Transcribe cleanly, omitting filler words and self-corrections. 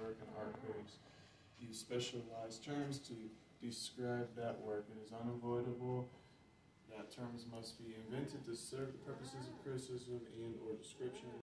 work, and art critics use specialized terms to describe that work. It is unavoidable that terms must be invented to serve the purposes of criticism and or description.